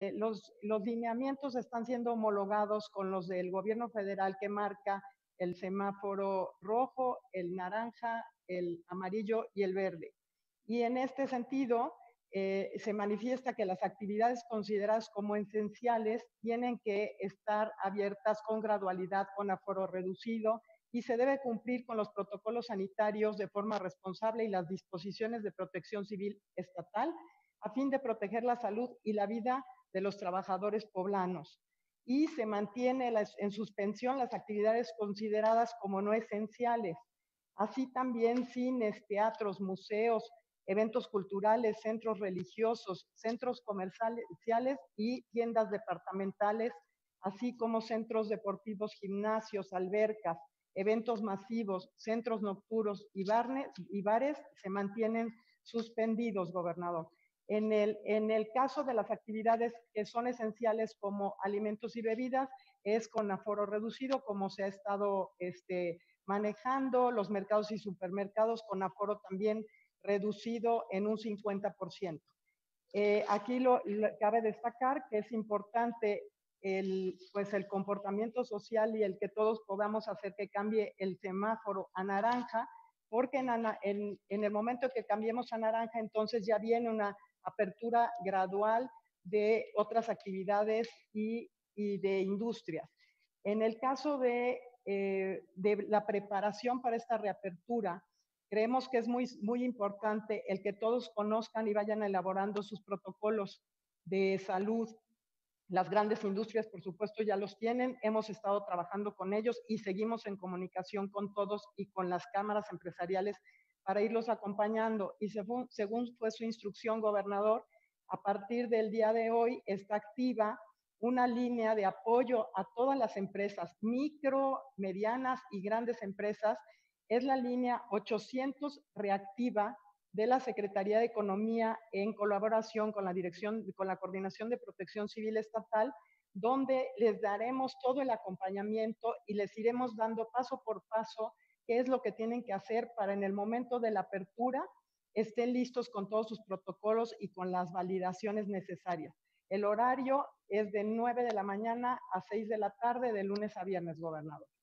los lineamientos están siendo homologados con los del gobierno federal que marca el semáforo rojo, el naranja, el amarillo y el verde. Y en este sentido, se manifiesta que las actividades consideradas como esenciales tienen que estar abiertas con gradualidad, con aforo reducido, y se debe cumplir con los protocolos sanitarios de forma responsable y las disposiciones de protección civil estatal a fin de proteger la salud y la vida de los trabajadores poblanos. Y se mantiene en suspensión las actividades consideradas como no esenciales, así también cines, teatros, museos, eventos culturales, centros religiosos, centros comerciales y tiendas departamentales, así como centros deportivos, gimnasios, albercas, eventos masivos, centros nocturnos y bares se mantienen suspendidos, gobernador. En el caso de las actividades que son esenciales como alimentos y bebidas, es con aforo reducido, como se ha estado manejando, los mercados y supermercados con aforo también reducido en un 50%. Aquí cabe destacar que es importante el comportamiento social y el que todos podamos hacer que cambie el semáforo a naranja, porque en el momento que cambiemos a naranja, entonces ya viene una apertura gradual de otras actividades y de industrias. En el caso de la preparación para esta reapertura, creemos que es muy importante el que todos conozcan y vayan elaborando sus protocolos de salud. Las grandes industrias, por supuesto, ya los tienen. Hemos estado trabajando con ellos y seguimos en comunicación con todos y con las cámaras empresariales para irlos acompañando. Y según fue su instrucción, gobernador, a partir del día de hoy está activa una línea de apoyo a todas las empresas, micro, medianas y grandes empresas. Es la línea 800 reactiva de la Secretaría de Economía en colaboración con la Coordinación de Protección Civil Estatal, donde les daremos todo el acompañamiento y les iremos dando paso por paso qué es lo que tienen que hacer para en el momento de la apertura estén listos con todos sus protocolos y con las validaciones necesarias. El horario es de 9 de la mañana a 6 de la tarde, de lunes a viernes, gobernador.